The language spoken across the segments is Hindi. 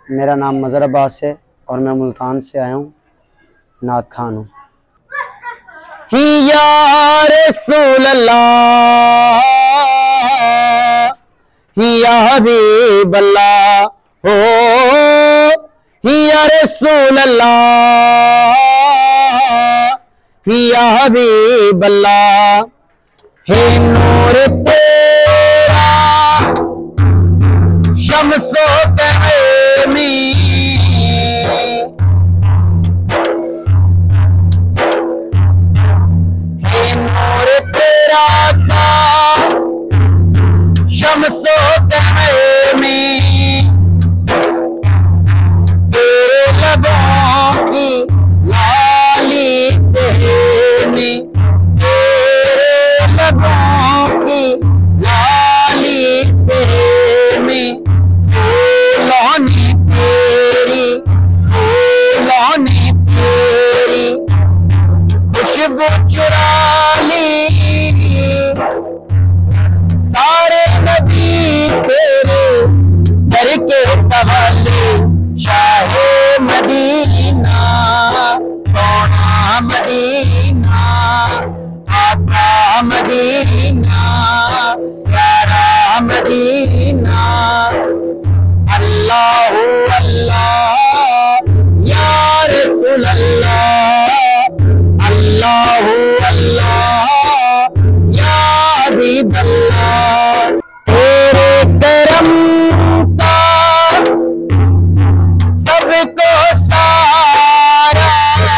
मेरा नाम मज़हर अब्बास है और मैं मुल्तान से आया हूँ, नात खान हूँ। या रसूल अल्लाह या हबीब अल्लाह हो, या रसूल अल्लाह या हबीब अल्लाह, हे नूर तेरा शम्सो तहमी, हे नूर तेरा था शम्सो तहमी, तेरे लबों की लाली से तेरे लबों की लाली से फूलोनी तेरी खुशबू चुरा ली, सारे नबी तेरे दर के सवाले, शाहे मदीना सोना मदीना, आका मदीना प्यारा मदीना। अल्लाहु अल्लाह या रसूल अल्लाह, अल्लाहु अल्लाह या हबीब अल्लाह, तेरे करम का सबको सारा,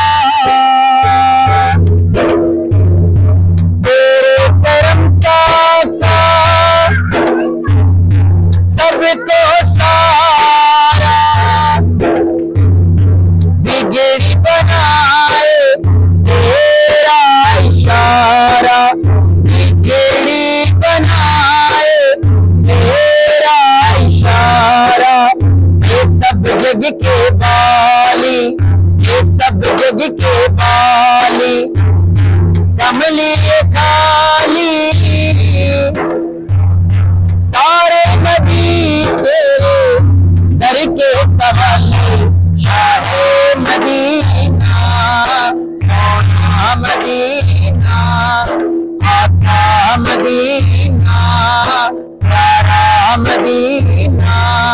तेरे करम का सबको सारा, बिगड़ी बनाए तेरा इशारा, बिगड़ी बनाए तेरा इशारा, ये सब जग के बाली, ये सब जग के बाली, कमली खाली, सारे नबी तेरे दर के सवाले, शाहे मदीना सोना मदीना, आका मदीना प्यारा मदीना।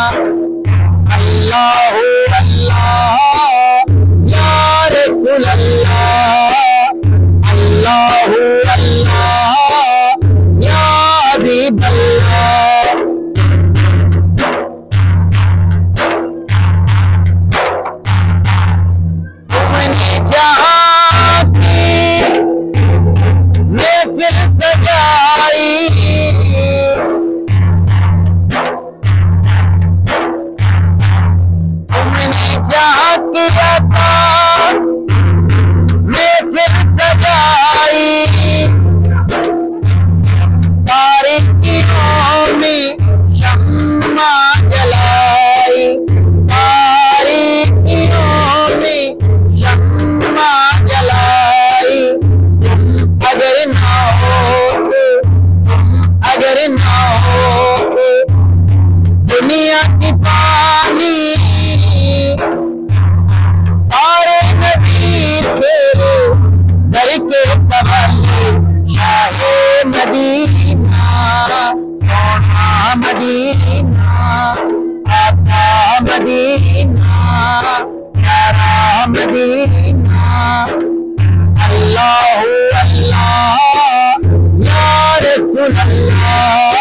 अल्लाहु अल्लाह या रसूल अल्लाह, अल्लाहु अल्लाह या हबीब अल्लाह। तुमने जहाँ की महफिल सजाई, तुमने जहाँ किया था महफिल सजाई, तारीकियों में शम्मा जलाई, तारीकियों में शम्मा जलाई, तुम अगर ना हो, तुम अगर ना हो दुनिया की पानी, सारे नबी तेरे दर के सवाले, शाहे मदीना सोना मदीना, आका मदीना प्यारा मदीना। अल्लाहु अल्लाह या रसूल अल्लाह,